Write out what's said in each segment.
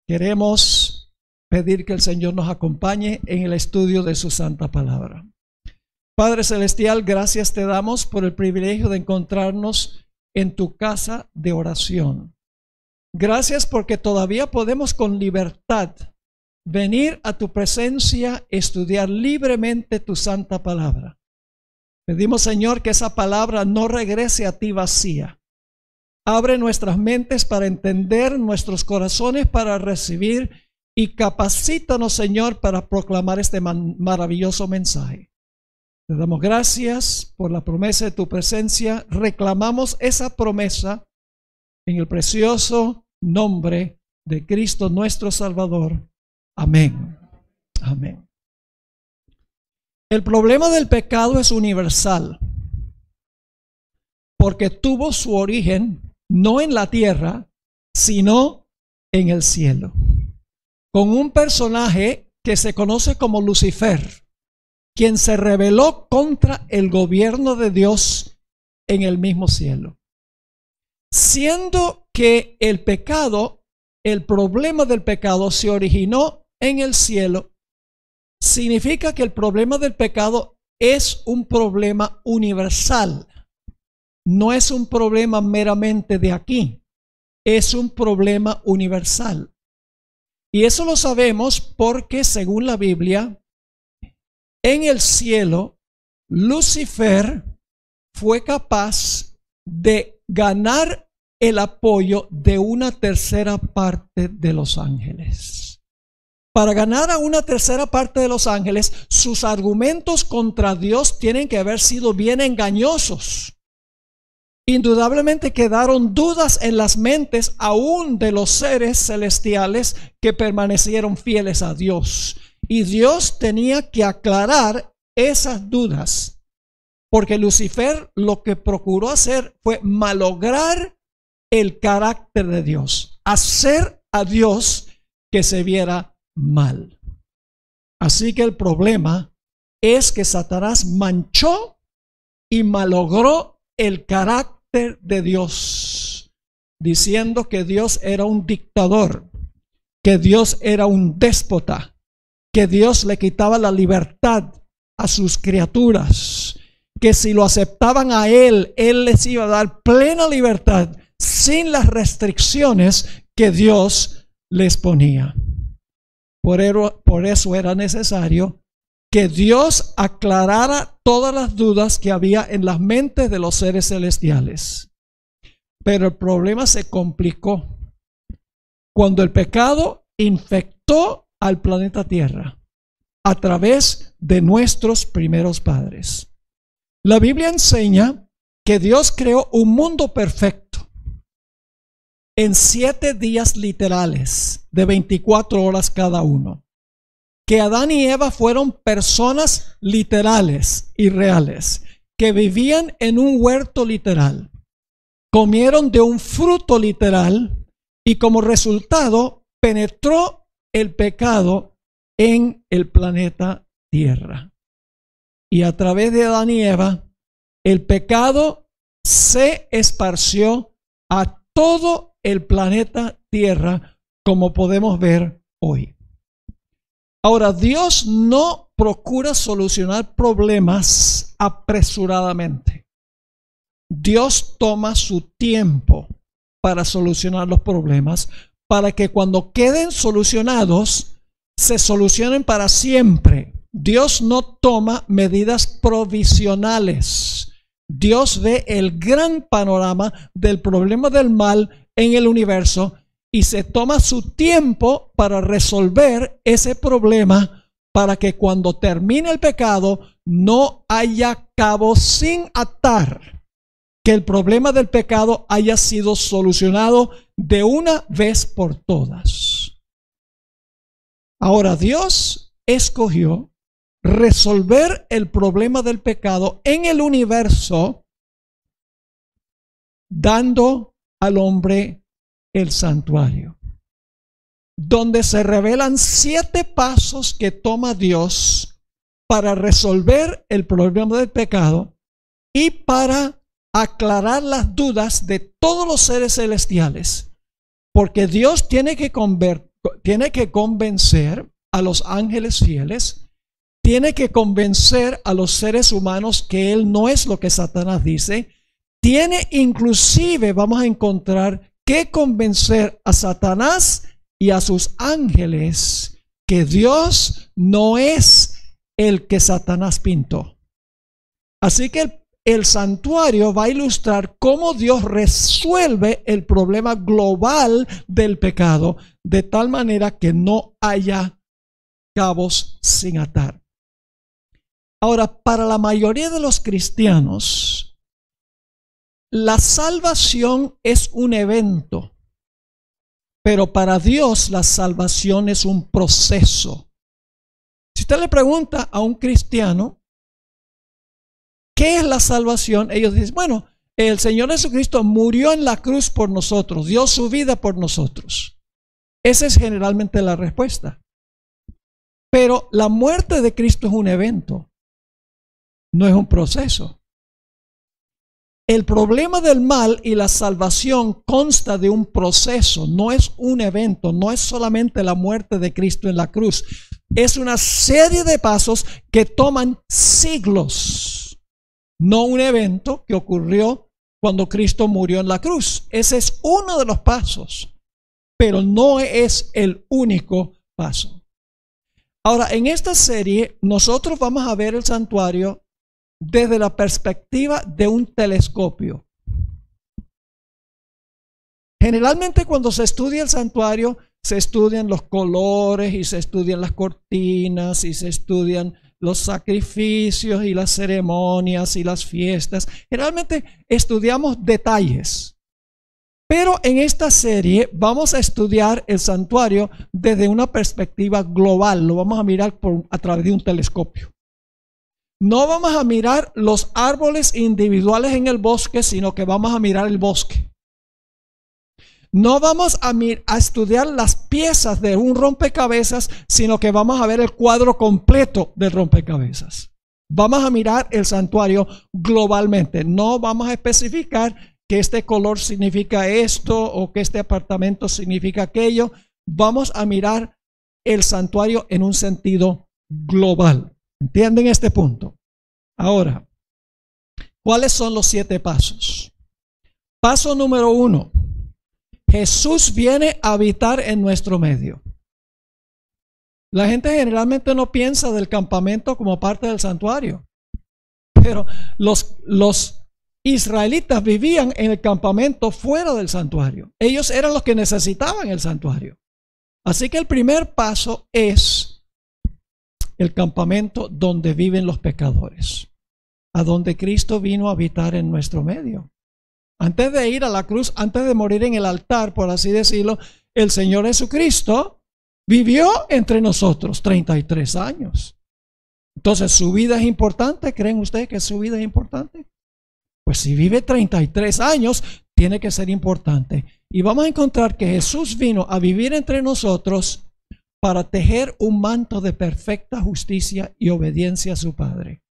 Queremos pedir que el Señor nos acompañe en el estudio de su santa palabra. Padre Celestial, gracias te damos por el privilegio de encontrarnos en tu casa de oración. Gracias porque todavía podemos con libertad venir a tu presencia, estudiar libremente tu santa palabra. Pedimos, Señor, que esa palabra no regrese a ti vacía. Abre nuestras mentes para entender, nuestros corazones para recibir, y capacítanos, Señor, para proclamar este maravilloso mensaje. Te damos gracias por la promesa de tu presencia. Reclamamos esa promesa en el precioso nombre de Cristo nuestro Salvador. Amén. Amén. El problema del pecado es universal, porque tuvo su origen no en la tierra, sino en el cielo, con un personaje que se conoce como Lucifer, quien se rebeló contra el gobierno de Dios en el mismo cielo. Siendo que el pecado, el problema del pecado se originó en el cielo, significa que el problema del pecado es un problema universal. No es un problema meramente de aquí, es un problema universal. Y eso lo sabemos porque, según la Biblia, en el cielo, Lucifer fue capaz de ganar el apoyo de una tercera parte de los ángeles. Para ganar a una tercera parte de los ángeles, sus argumentos contra Dios tienen que haber sido bien engañosos. Indudablemente quedaron dudas en las mentes aún de los seres celestiales que permanecieron fieles a Dios. Y Dios tenía que aclarar esas dudas, porque Lucifer lo que procuró hacer fue malograr el carácter de Dios, hacer a Dios que se viera mal. Así que el problema es que Satanás manchó y malogró el carácter de Dios, diciendo que Dios era un dictador, que Dios era un déspota, que Dios le quitaba la libertad a sus criaturas, que si lo aceptaban a Él, Él les iba a dar plena libertad sin las restricciones que Dios les ponía. Por eso era necesario que Dios aclarara todas las dudas que había en las mentes de los seres celestiales. Pero el problema se complicó cuando el pecado infectó al planeta Tierra a través de nuestros primeros padres. La Biblia enseña que Dios creó un mundo perfecto en 7 días literales de 24 horas cada uno. Que Adán y Eva fueron personas literales y reales, que vivían en un huerto literal, comieron de un fruto literal y como resultado penetró el pecado en el planeta Tierra. Y a través de Adán y Eva, el pecado se esparció a todo el planeta Tierra, como podemos ver hoy. Ahora, Dios no procura solucionar problemas apresuradamente. Dios toma su tiempo para solucionar los problemas, para que cuando queden solucionados, se solucionen para siempre. Dios no toma medidas provisionales. Dios ve el gran panorama del problema del mal en el universo y se toma su tiempo para resolver ese problema, para que cuando termine el pecado no haya cabo sin atar, que el problema del pecado haya sido solucionado de una vez por todas. Ahora, Dios escogió resolver el problema del pecado en el universo, dando al hombre el santuario, donde se revelan 7 pasos que toma Dios para resolver el problema del pecado y para aclarar las dudas de todos los seres celestiales, porque Dios tiene que tiene que convencer a los ángeles fieles, tiene que convencer a los seres humanos que Él no es lo que Satanás dice, tiene inclusive, vamos a encontrar, que convencer a Satanás y a sus ángeles que Dios no es el que Satanás pintó. Así que el santuario va a ilustrar cómo Dios resuelve el problema global del pecado, de tal manera que no haya cabos sin atar. Ahora, para la mayoría de los cristianos, la salvación es un evento, pero para Dios la salvación es un proceso. Si usted le pregunta a un cristiano, ¿qué es la salvación? Ellos dicen, bueno, el Señor Jesucristo murió en la cruz por nosotros, dio su vida por nosotros. Esa es generalmente la respuesta. Pero la muerte de Cristo es un evento, no es un proceso. El problema del mal y la salvación consta de un proceso, no es un evento, no es solamente la muerte de Cristo en la cruz. Es una serie de pasos que toman siglos, no un evento que ocurrió cuando Cristo murió en la cruz. Ese es uno de los pasos, pero no es el único paso. Ahora, en esta serie nosotros vamos a ver el santuario desde la perspectiva de un telescopio. Generalmente cuando se estudia el santuario, se estudian los colores y se estudian las cortinas y se estudian los sacrificios y las ceremonias y las fiestas. Generalmente estudiamos detalles. Pero en esta serie vamos a estudiar el santuario desde una perspectiva global. Lo vamos a mirar a través de un telescopio. No vamos a mirar los árboles individuales en el bosque, sino que vamos a mirar el bosque. No vamos a estudiar las piezas de un rompecabezas, sino que vamos a ver el cuadro completo del rompecabezas. Vamos a mirar el santuario globalmente. No vamos a especificar que este color significa esto o que este apartamento significa aquello. Vamos a mirar el santuario en un sentido global. ¿Entienden este punto? Ahora, ¿cuáles son los 7 pasos? Paso número 1. Jesús viene a habitar en nuestro medio. La gente generalmente no piensa del campamento como parte del santuario, pero los israelitas vivían en el campamento fuera del santuario. Ellos eran los que necesitaban el santuario. Así que el primer paso es el campamento donde viven los pecadores, a donde Cristo vino a habitar en nuestro medio. Antes de ir a la cruz, antes de morir en el altar, por así decirlo, el Señor Jesucristo vivió entre nosotros 33 años. Entonces, ¿su vida es importante? ¿Creen ustedes que su vida es importante? Pues si vive 33 años, tiene que ser importante. Y vamos a encontrar que Jesús vino a vivir entre nosotros para tejer un manto de perfecta justicia y obediencia a su Padre.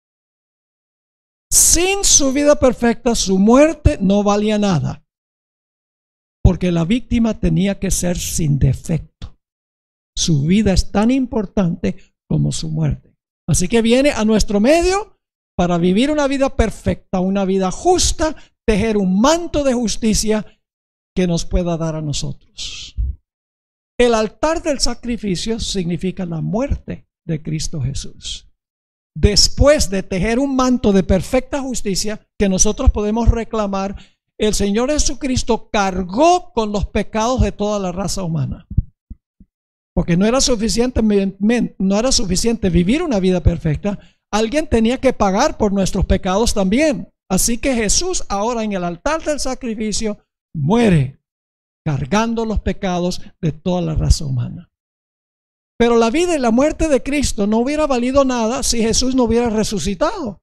Sin su vida perfecta, su muerte no valía nada, porque la víctima tenía que ser sin defecto. Su vida es tan importante como su muerte. Así que viene a nuestro medio para vivir una vida perfecta, una vida justa, tejer un manto de justicia que nos pueda dar a nosotros. El altar del sacrificio significa la muerte de Cristo Jesús. Después de tejer un manto de perfecta justicia que nosotros podemos reclamar, el Señor Jesucristo cargó con los pecados de toda la raza humana. Porque no era suficiente vivir una vida perfecta. Alguien tenía que pagar por nuestros pecados también. Así que Jesús ahora en el altar del sacrificio muere, cargando los pecados de toda la raza humana. Pero la vida y la muerte de Cristo no hubiera valido nada si Jesús no hubiera resucitado.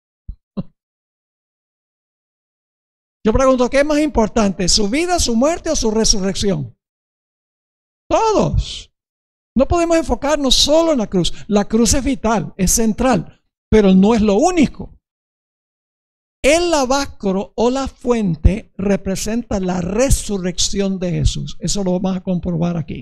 Yo pregunto, ¿qué es más importante? ¿Su vida, su muerte o su resurrección? Todos. No podemos enfocarnos solo en la cruz. La cruz es vital, es central, pero no es lo único. El lavacro o la fuente representa la resurrección de Jesús. Eso lo vamos a comprobar aquí.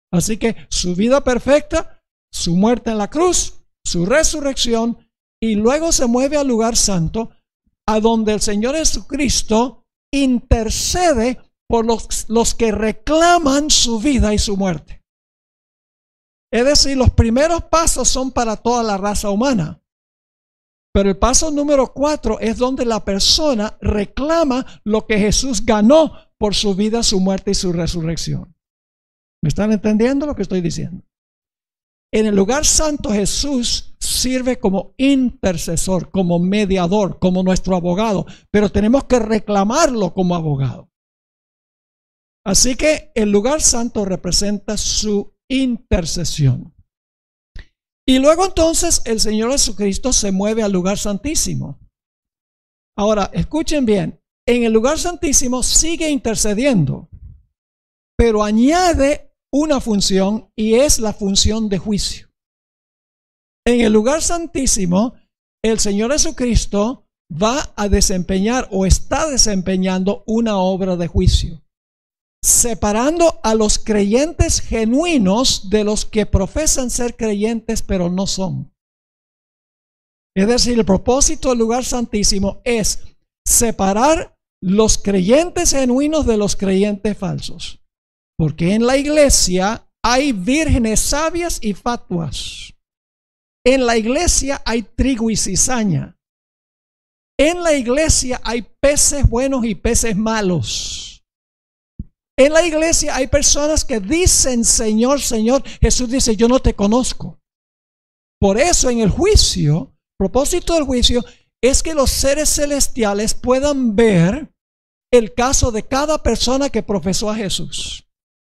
Así que su vida perfecta, su muerte en la cruz, su resurrección, y luego se mueve al lugar santo, a donde el Señor Jesucristo intercede por los que reclaman su vida y su muerte. Es decir, los primeros pasos son para toda la raza humana. Pero el paso número 4 es donde la persona reclama lo que Jesús ganó por su vida, su muerte y su resurrección. ¿Me están entendiendo lo que estoy diciendo? En el lugar santo Jesús sirve como intercesor, como mediador, como nuestro abogado, pero tenemos que reclamarlo como abogado. Así que el lugar santo representa su intercesión. Y luego entonces el Señor Jesucristo se mueve al lugar santísimo. Ahora, escuchen bien, en el lugar santísimo sigue intercediendo, pero añade una función, y es la función de juicio. En el lugar santísimo, el Señor Jesucristo va a desempeñar o está desempeñando una obra de juicio, separando a los creyentes genuinos de los que profesan ser creyentes pero no son. Es decir, el propósito del lugar santísimo es separar los creyentes genuinos de los creyentes falsos. Porque en la iglesia hay vírgenes sabias y fatuas. En la iglesia hay trigo y cizaña. En la iglesia hay peces buenos y peces malos. En la iglesia hay personas que dicen Señor, Señor. Jesús dice, yo no te conozco. Por eso en el juicio, propósito del juicio es que los seres celestiales puedan ver el caso de cada persona que profesó a Jesús.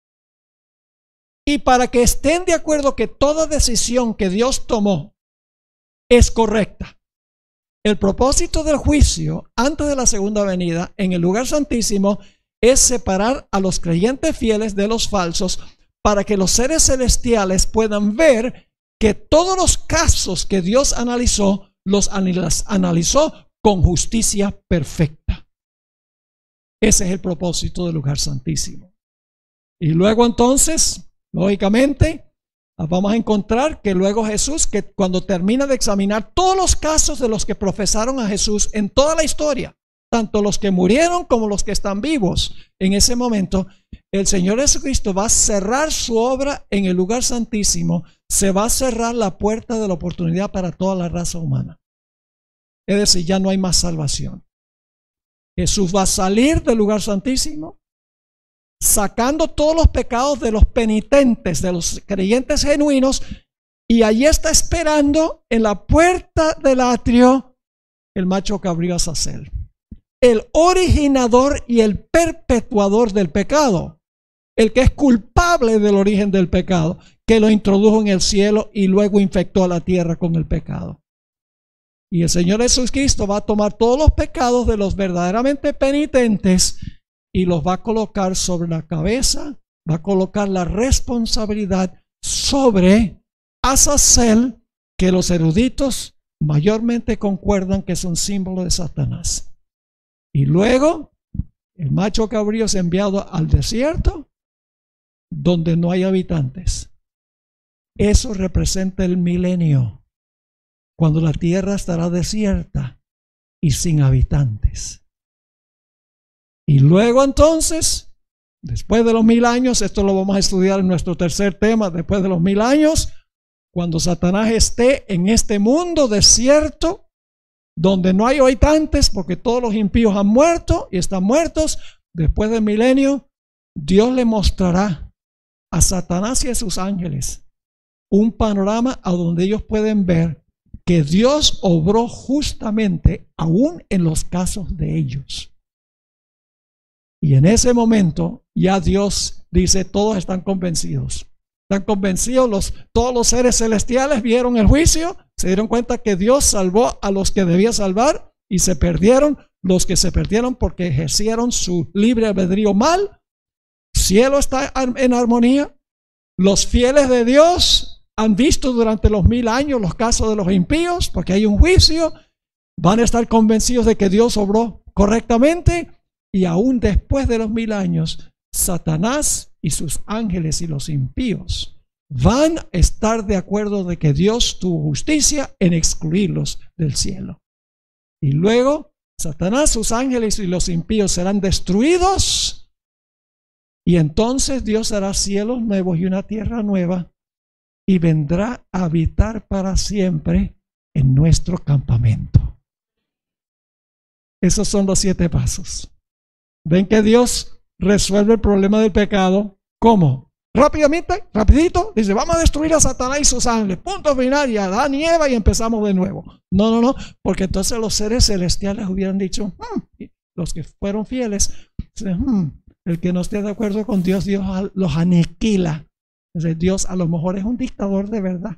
Y para que estén de acuerdo que toda decisión que Dios tomó es correcta. El propósito del juicio antes de la segunda venida en el lugar santísimo es separar a los creyentes fieles de los falsos, para que los seres celestiales puedan ver que todos los casos que Dios analizó, los analizó con justicia perfecta. Ese es el propósito del lugar santísimo. Y luego entonces, lógicamente, vamos a encontrar que luego Jesús, que cuando termina de examinar todos los casos de los que profesaron a Jesús en toda la historia, tanto los que murieron como los que están vivos, en ese momento, el Señor Jesucristo va a cerrar su obra en el lugar santísimo. Se va a cerrar la puerta de la oportunidad para toda la raza humana. Es decir, ya no hay más salvación. Jesús va a salir del lugar santísimo, sacando todos los pecados de los penitentes, de los creyentes genuinos, y allí está esperando en la puerta del atrio el macho cabrío Azazel, el originador y el perpetuador del pecado, el que es culpable del origen del pecado, que lo introdujo en el cielo y luego infectó a la tierra con el pecado. Y el Señor Jesucristo va a tomar todos los pecados de los verdaderamente penitentes y los va a colocar sobre la cabeza, va a colocar la responsabilidad sobre Azazel, que los eruditos mayormente concuerdan que es un símbolo de Satanás. Y luego el macho cabrío es enviado al desierto donde no hay habitantes. Eso representa el milenio, cuando la tierra estará desierta y sin habitantes. Y luego entonces, después de los 1000 años, esto lo vamos a estudiar en nuestro tercer tema, después de los 1000 años, cuando Satanás esté en este mundo desierto, donde no hay habitantes, porque todos los impíos han muerto y están muertos, después del milenio, Dios le mostrará a Satanás y a sus ángeles un panorama a donde ellos pueden ver que Dios obró justamente aún en los casos de ellos. Y en ese momento ya Dios dice, todos están convencidos. Están convencidos, todos los seres celestiales vieron el juicio, se dieron cuenta que Dios salvó a los que debía salvar y se perdieron los que se perdieron porque ejercieron su libre albedrío mal. El cielo está en armonía. Los fieles de Dios han visto durante los 1000 años los casos de los impíos porque hay un juicio. Van a estar convencidos de que Dios obró correctamente, y aún después de los 1000 años, Satanás y sus ángeles y los impíos van a estar de acuerdo de que Dios tuvo justicia en excluirlos del cielo. Y luego Satanás, sus ángeles y los impíos serán destruidos, y entonces Dios hará cielos nuevos y una tierra nueva, y vendrá a habitar para siempre en nuestro campamento. Esos son los 7 pasos. ¿Ven que Dios resuelve el problema del pecado? ¿Cómo? Rápidamente, rapidito, dice, vamos a destruir a Satanás y sus ángeles, punto final, y a Adán y Eva y empezamos de nuevo. No, porque entonces los seres celestiales hubieran dicho, los que fueron fieles, el que no esté de acuerdo con Dios, Dios los aniquila. Entonces, Dios a lo mejor es un dictador de verdad.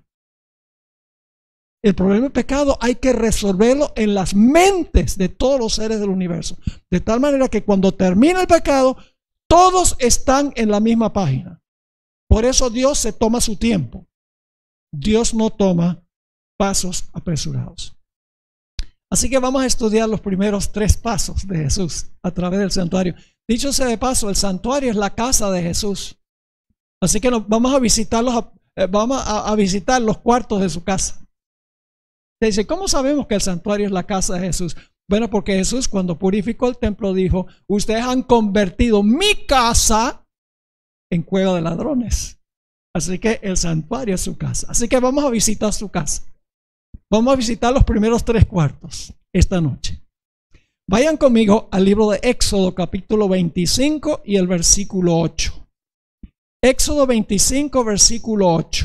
El problema del pecado hay que resolverlo en las mentes de todos los seres del universo, de tal manera que cuando termina el pecado, todos están en la misma página. Por eso Dios se toma su tiempo. Dios no toma pasos apresurados. Así que vamos a estudiar los primeros 3 pasos de Jesús a través del santuario. Dicho sea de paso, el santuario es la casa de Jesús. Así que vamos a visitar los cuartos de su casa. Dice, ¿cómo sabemos que el santuario es la casa de Jesús? Bueno, porque Jesús, cuando purificó el templo, dijo, ustedes han convertido mi casa en cueva de ladrones. Así que el santuario es su casa. Así que vamos a visitar su casa. Vamos a visitar los primeros 3 cuartos esta noche. Vayan conmigo al libro de Éxodo, capítulo 25 y el versículo 8. Éxodo 25, versículo 8.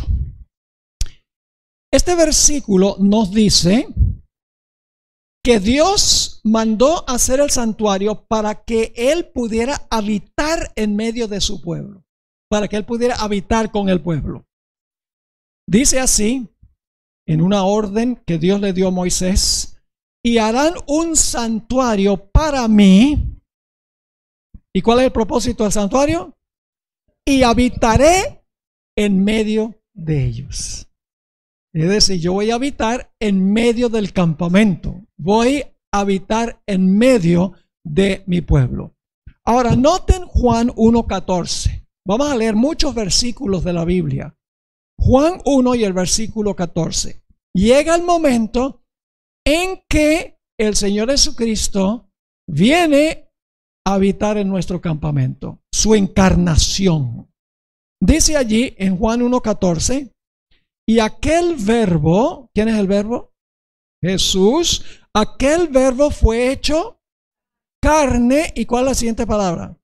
Este versículo nos dice que Dios mandó hacer el santuario para que Él pudiera habitar en medio de su pueblo, para que Él pudiera habitar con el pueblo. Dice así, en una orden que Dios le dio a Moisés, y harán un santuario para mí. ¿Y cuál es el propósito del santuario? Y habitaré en medio de ellos. Es decir, yo voy a habitar en medio del campamento. Voy a habitar en medio de mi pueblo. Ahora, noten Juan 1:14. Vamos a leer muchos versículos de la Biblia. Juan 1 y el versículo 14. Llega el momento en que el Señor Jesucristo viene a habitar en nuestro campamento. Su encarnación. Dice allí en Juan 1:14. Y aquel verbo, ¿quién es el verbo? Jesús. Aquel verbo fue hecho carne. ¿Y cuál es la siguiente palabra?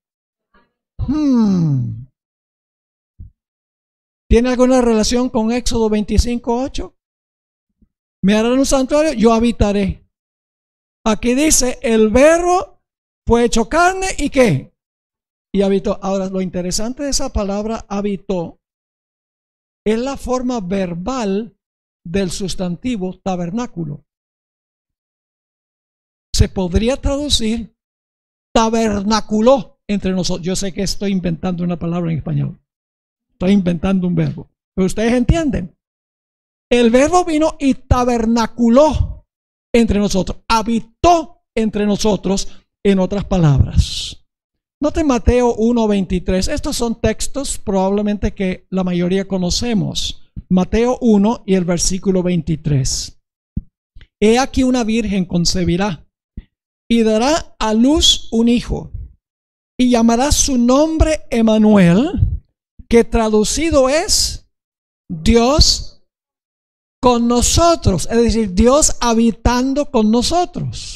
¿Tiene alguna relación con Éxodo 25:8? Me harán un santuario, yo habitaré. Aquí dice, el verbo fue hecho carne y ¿qué? Y habitó. Ahora, lo interesante de esa palabra habitó es la forma verbal del sustantivo tabernáculo. Se podría traducir tabernaculó entre nosotros. Yo sé que estoy inventando una palabra en español. Estoy inventando un verbo. Pero ustedes entienden. El verbo vino y tabernaculó entre nosotros. Habitó entre nosotros, en otras palabras. Noten Mateo 1:23. Estos son textos probablemente que la mayoría conocemos. Mateo 1 y el versículo 23. He aquí una virgen concebirá y dará a luz un hijo y llamará su nombre Emanuel, que traducido es Dios con nosotros, es decir, Dios habitando con nosotros.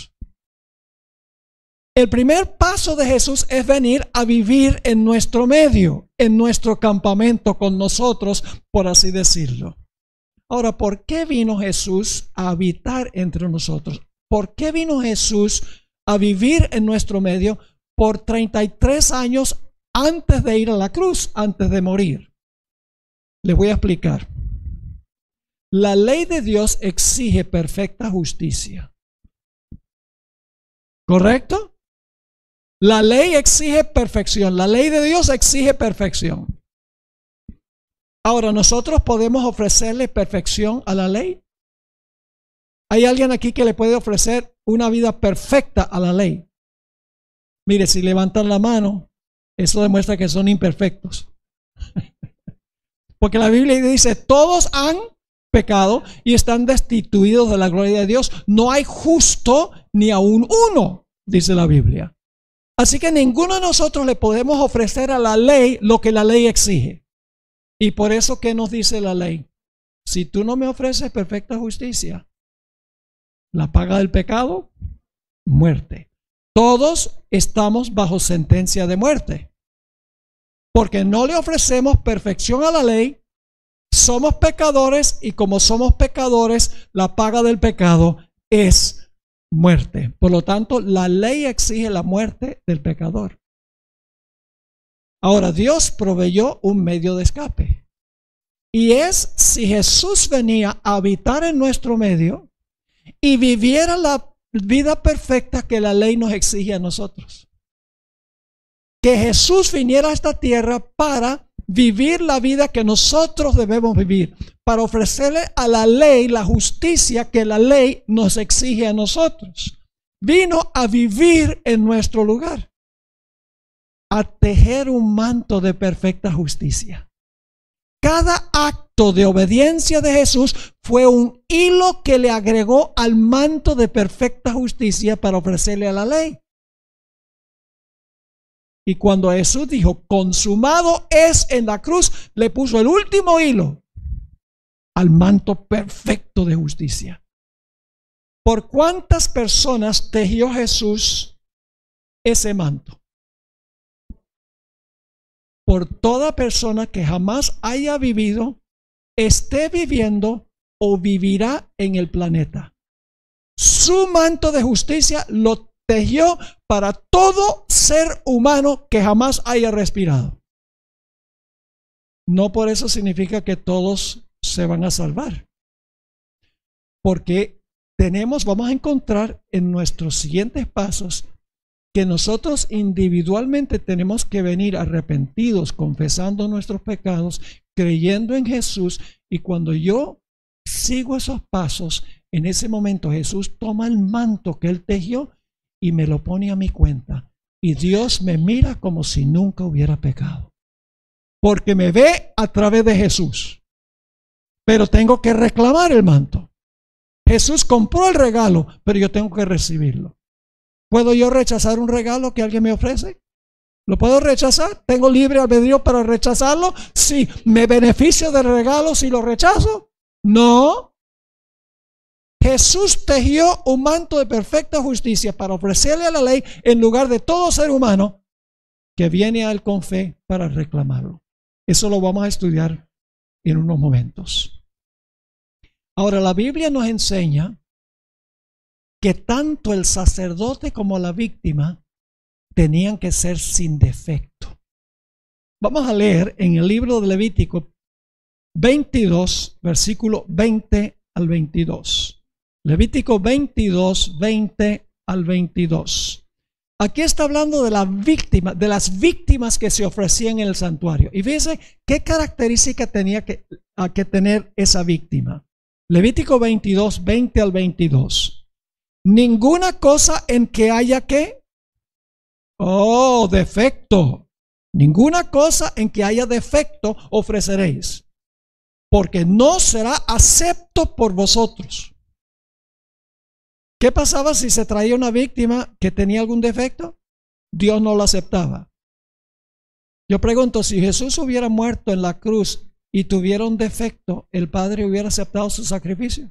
El primer paso de Jesús es venir a vivir en nuestro medio, en nuestro campamento con nosotros, por así decirlo. Ahora, ¿por qué vino Jesús a habitar entre nosotros? ¿Por qué vino Jesús a vivir en nuestro medio por 33 años antes de ir a la cruz, antes de morir? Les voy a explicar. La ley de Dios exige perfecta justicia. ¿Correcto? La ley exige perfección. La ley de Dios exige perfección. Ahora, ¿nosotros podemos ofrecerle perfección a la ley? ¿Hay alguien aquí que le puede ofrecer una vida perfecta a la ley? Mire, si levantan la mano, Eso demuestra que son imperfectos. Porque la Biblia dice, todos han pecado y están destituidos de la gloria de Dios. No hay justo ni aún uno, dice la Biblia. Así que ninguno de nosotros le podemos ofrecer a la ley lo que la ley exige. Y por eso, ¿qué nos dice la ley? Si tú no me ofreces perfecta justicia, la paga del pecado, muerte. Todos estamos bajo sentencia de muerte. Porque no le ofrecemos perfección a la ley, somos pecadores y como somos pecadores, la paga del pecado es muerte. Por lo tanto, la ley exige la muerte del pecador. Ahora, Dios proveyó un medio de escape. Y es si Jesús venía a habitar en nuestro medio y viviera la vida perfecta que la ley nos exige a nosotros. Que Jesús viniera a esta tierra para vivir la vida que nosotros debemos vivir, para ofrecerle a la ley la justicia que la ley nos exige a nosotros. Vino a vivir en nuestro lugar, a tejer un manto de perfecta justicia. Cada acto de obediencia de Jesús fue un hilo que le agregó al manto de perfecta justicia para ofrecerle a la ley. Y cuando Jesús dijo, consumado es en la cruz, le puso el último hilo al manto perfecto de justicia. ¿Por cuántas personas tejió Jesús ese manto? Por toda persona que jamás haya vivido, esté viviendo o vivirá en el planeta. Su manto de justicia lo tejió para todo ser humano que jamás haya respirado. No por eso significa que todos se van a salvar. Porque vamos a encontrar en nuestros siguientes pasos que nosotros individualmente tenemos que venir arrepentidos, confesando nuestros pecados, creyendo en Jesús. Y cuando yo sigo esos pasos, en ese momento Jesús toma el manto que Él tejió y me lo pone a mi cuenta. Y Dios me mira como si nunca hubiera pecado. Porque me ve a través de Jesús. Pero tengo que reclamar el manto. Jesús compró el regalo, pero yo tengo que recibirlo. ¿Puedo yo rechazar un regalo que alguien me ofrece? ¿Lo puedo rechazar? ¿Tengo libre albedrío para rechazarlo? Sí. ¿Me beneficio del regalo si lo rechazo? No. Jesús tejió un manto de perfecta justicia para ofrecerle a la ley en lugar de todo ser humano que viene a él con fe para reclamarlo. Eso lo vamos a estudiar en unos momentos. Ahora, la Biblia nos enseña que tanto el sacerdote como la víctima tenían que ser sin defecto. Vamos a leer en el libro de Levítico 22, versículo 20 al 22. Levítico 22, 20 al 22. Aquí está hablando de la víctima, de las víctimas que se ofrecían en el santuario. Y fíjense qué característica tenía que tener esa víctima. Levítico 22, 20 al 22. Ninguna cosa en que haya ¿qué? Defecto. Ninguna cosa en que haya defecto ofreceréis, porque no será acepto por vosotros. ¿Qué pasaba si se traía una víctima que tenía algún defecto? Dios no lo aceptaba. Yo pregunto, si Jesús hubiera muerto en la cruz y tuviera un defecto, ¿el Padre hubiera aceptado su sacrificio?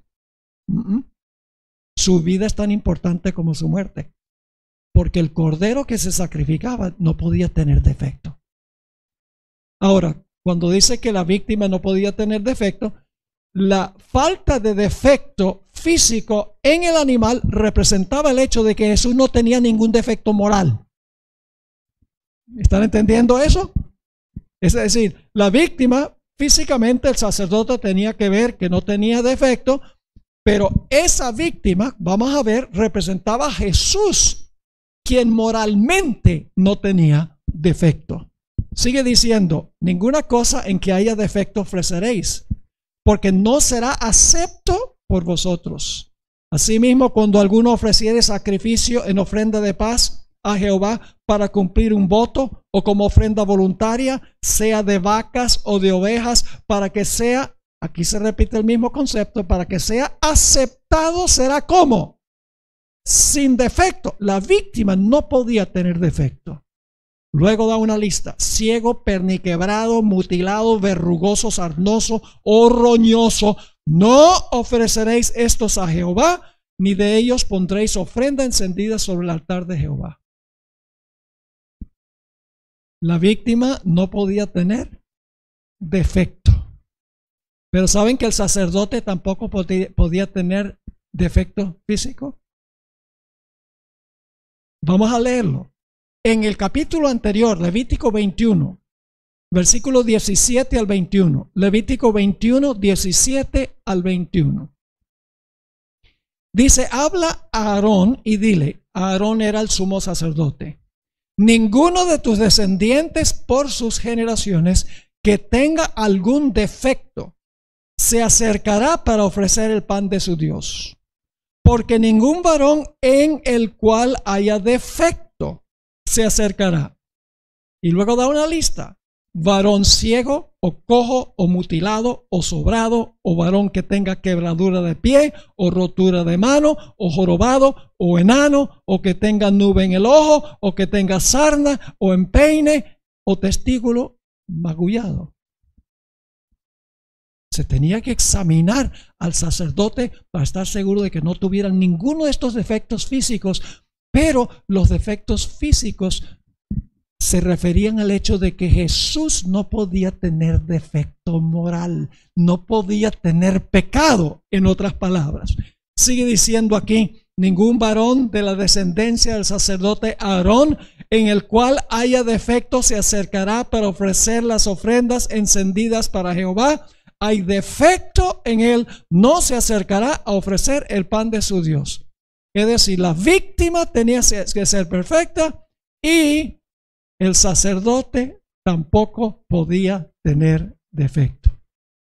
Su vida es tan importante como su muerte, porque el cordero que se sacrificaba no podía tener defecto. Ahora, cuando dice que la víctima no podía tener defecto, la falta de defecto físico en el animal representaba el hecho de que Jesús no tenía ningún defecto moral. ¿Están entendiendo eso? Es decir, la víctima físicamente, el sacerdote tenía que ver que no tenía defecto, pero esa víctima, vamos a ver, representaba a Jesús, quien moralmente no tenía defecto. Sigue diciendo, ninguna cosa en que haya defecto ofreceréis, porque no será acepto por vosotros. Asimismo, cuando alguno ofreciere sacrificio en ofrenda de paz a Jehová para cumplir un voto o como ofrenda voluntaria, sea de vacas o de ovejas, para que sea, aquí se repite el mismo concepto, para que sea aceptado, será como sin defecto. La víctima no podía tener defecto. Luego da una lista: ciego, perniquebrado, mutilado, verrugoso, sarnoso o roñoso. No ofreceréis estos a Jehová, ni de ellos pondréis ofrenda encendida sobre el altar de Jehová. La víctima no podía tener defecto. Pero ¿saben que el sacerdote tampoco podía tener defecto físico? Vamos a leerlo. En el capítulo anterior, Levítico 21, versículos 17 al 21. Levítico 21, 17 al 21. Dice: habla a Aarón y dile. Aarón era el sumo sacerdote: ninguno de tus descendientes por sus generaciones que tenga algún defecto se acercará para ofrecer el pan de su Dios, porque ningún varón en el cual haya defecto se acercará. Y luego da una lista: varón ciego o cojo o mutilado o sobrado, o varón que tenga quebradura de pie o rotura de mano, o jorobado o enano, o que tenga nube en el ojo, o que tenga sarna o empeine o testículo magullado. Se tenía que examinar al sacerdote para estar seguro de que no tuvieran ninguno de estos defectos físicos, pero los defectos físicos se referían al hecho de que Jesús no podía tener defecto moral, no podía tener pecado, en otras palabras. Sigue diciendo aquí: ningún varón de la descendencia del sacerdote Aarón en el cual haya defecto se acercará para ofrecer las ofrendas encendidas para Jehová. Hay defecto en él, no se acercará a ofrecer el pan de su Dios. Es decir, la víctima tenía que ser perfecta y el sacerdote tampoco podía tener defecto.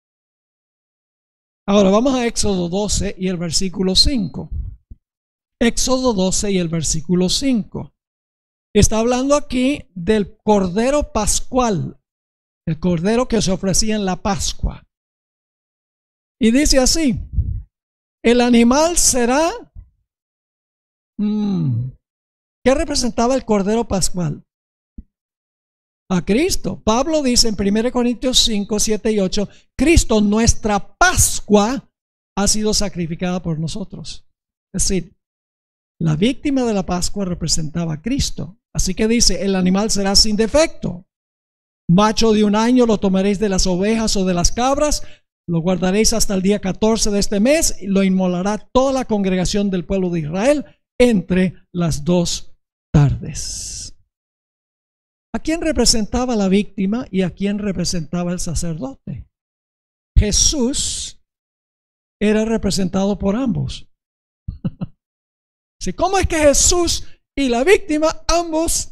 Ahora vamos a Éxodo 12 y el versículo 5. Éxodo 12 y el versículo 5. Está hablando aquí del cordero pascual, el cordero que se ofrecía en la Pascua. Y dice así: el animal será... ¿Qué representaba el cordero pascual? A Cristo. Pablo dice en 1 Corintios 5, 7 y 8: Cristo, nuestra Pascua, ha sido sacrificada por nosotros. Es decir, la víctima de la Pascua representaba a Cristo. Así que dice: el animal será sin defecto. Macho de un año lo tomaréis de las ovejas o de las cabras, lo guardaréis hasta el día 14 de este mes y lo inmolará toda la congregación del pueblo de Israel entre las 2 tardes. ¿A quién representaba la víctima y a quién representaba el sacerdote? Jesús era representado por ambos. ¿Cómo es que Jesús y la víctima ambos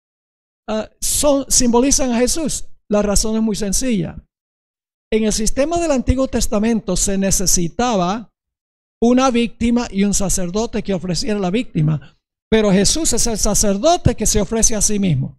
simbolizan a Jesús? La razón es muy sencilla. En el sistema del Antiguo Testamento se necesitaba una víctima y un sacerdote que ofreciera la víctima, pero Jesús es el sacerdote que se ofrece a sí mismo.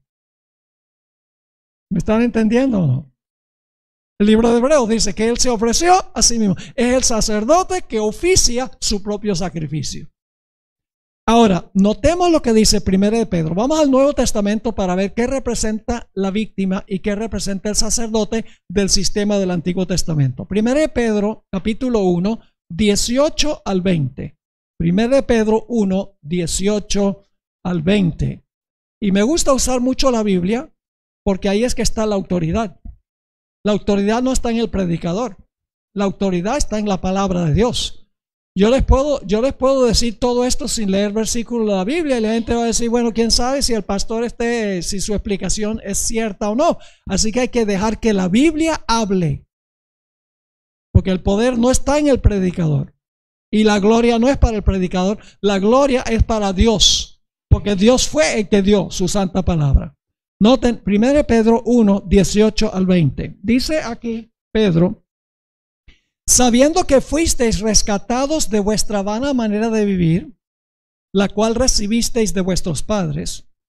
¿Me están entendiendo o no? El libro de Hebreos dice que Él se ofreció a sí mismo. Es el sacerdote que oficia su propio sacrificio. Ahora, notemos lo que dice 1 de Pedro. Vamos al Nuevo Testamento para ver qué representa la víctima y qué representa el sacerdote del sistema del Antiguo Testamento. 1 de Pedro, capítulo 1, 18 al 20. 1 de Pedro 1, 18 al 20. Y me gusta usar mucho la Biblia porque ahí es que está la autoridad. La autoridad no está en el predicador. La autoridad está en la palabra de Dios. Yo les puedo decir todo esto sin leer versículos de la Biblia y la gente va a decir: bueno, quién sabe si el pastor si su explicación es cierta o no. Así que hay que dejar que la Biblia hable, porque el poder no está en el predicador y la gloria no es para el predicador, la gloria es para Dios, porque Dios fue el que dio su santa palabra. Noten 1 Pedro 1, 18 al 20. Dice aquí Pedro: sabiendo que fuisteis rescatados de vuestra vana manera de vivir, la cual recibisteis de vuestros padres,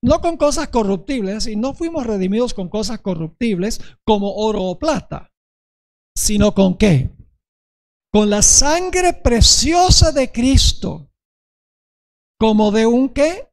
No con cosas corruptibles, es decir, no fuimos redimidos con cosas corruptibles como oro o plata, sino con ¿qué? Con la sangre preciosa de Cristo, como de un ¿qué?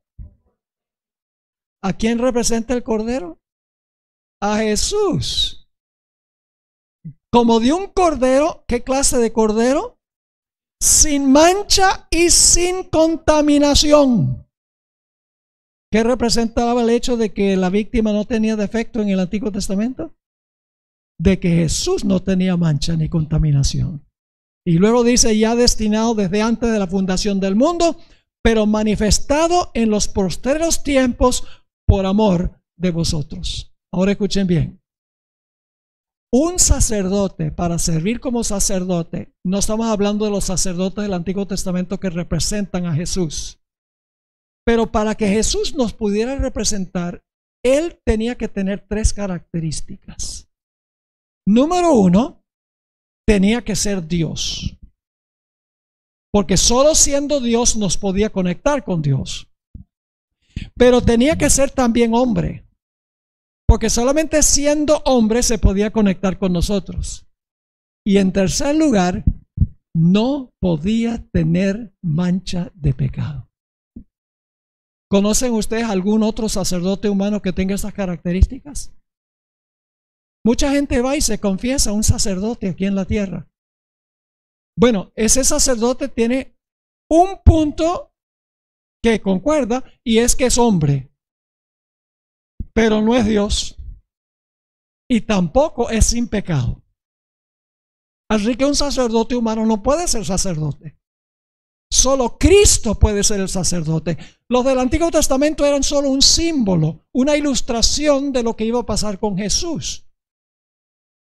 ¿A quién representa el Cordero? A Jesús. Como de un Cordero, ¿qué clase de Cordero? Sin mancha y sin contaminación. ¿Qué representaba el hecho de que la víctima no tenía defecto en el Antiguo Testamento? De que Jesús no tenía mancha ni contaminación. Y luego dice, ya destinado desde antes de la fundación del mundo, pero manifestado en los postreros tiempos por amor de vosotros. Ahora escuchen bien. Un sacerdote, para servir como sacerdote, no estamos hablando de los sacerdotes del Antiguo Testamento que representan a Jesús. Pero para que Jesús nos pudiera representar, él tenía que tener tres características. Número uno, tenía que ser Dios. Porque solo siendo Dios nos podía conectar con Dios. Pero tenía que ser también hombre. Porque solamente siendo hombre se podía conectar con nosotros. Y en tercer lugar, no podía tener mancha de pecado. ¿Conocen ustedes algún otro sacerdote humano que tenga esas características? Mucha gente va y se confiesa a un sacerdote aquí en la tierra. Bueno, ese sacerdote tiene un punto que concuerda y es que es hombre, pero no es Dios y tampoco es sin pecado. Así que un sacerdote humano no puede ser sacerdote. Solo Cristo puede ser el sacerdote. Los del Antiguo Testamento eran solo un símbolo, una ilustración de lo que iba a pasar con Jesús.